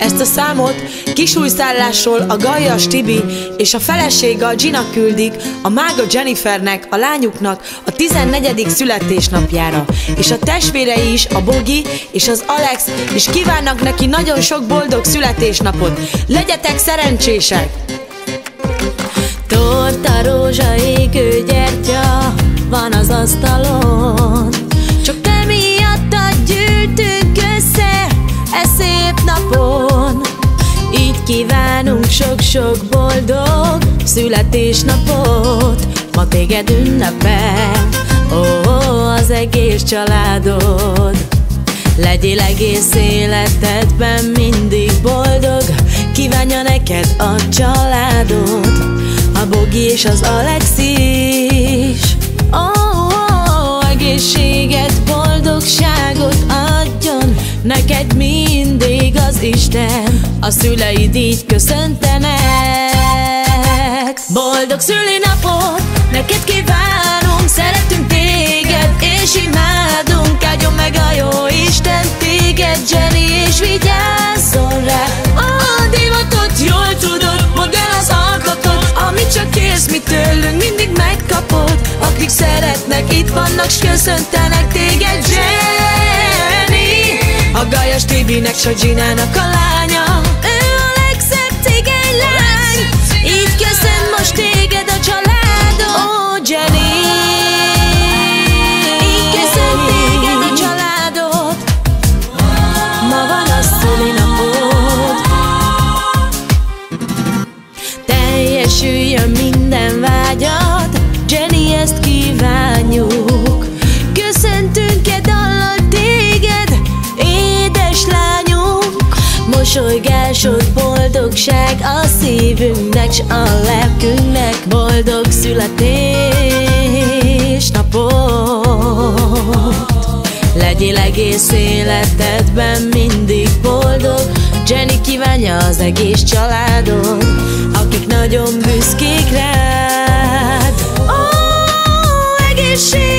Ezt a számot kisújszállásról a Galjas Tibi és a felesége a Gina küldik a mága Jennifernek, a lányuknak a 14. születésnapjára, és a testvérei is, a Bogi és az Alex, és kívánnak neki nagyon sok boldog születésnapot. Legyetek szerencsések! Torta, rózsa, égő gyertya van az asztalon, csak te miattad gyűltünk össze e szép napon. Így kívánunk sok-sok boldog születésnapot, ma téged ünnepel, az egész családod. Legyél egész életedben mindig boldog, kívánja neked a családod, a Bogi és az Alex is. Egészséget, boldogságot adjon neked mindig az Isten, a szüleid így köszöntenek. Boldog szülinapot neked kívánunk, szeretünk téged és imádunk, áldjon meg a jó Isten téged, Jenny, és vigyázzon rá. A divatot jól tudod, mondd el az alkotot, amit csak kérsz, mi tőlünk mindig megkapod. Akik szeretnek, itt vannak, s köszöntenek téged, Jenny. A Galjas Tibinek, s a Ginának a lánya, ő a legszebb cigány lány. Így köszön most téged a családod, Jenny. Így köszön téged a családod, ma van a szülinapod. Teljesüljön minden vágyad, Jenny, ezt kívánjuk. Köszöntünk-e dallal téged, édes lányunk. Mosolygásod boldogság a szívünknek, s a lelkünknek. Boldog születésnapot, legyél egész életedben mindig boldog. Jenny kívánja az egész családod, akik nagyon büszkék rád. Egészség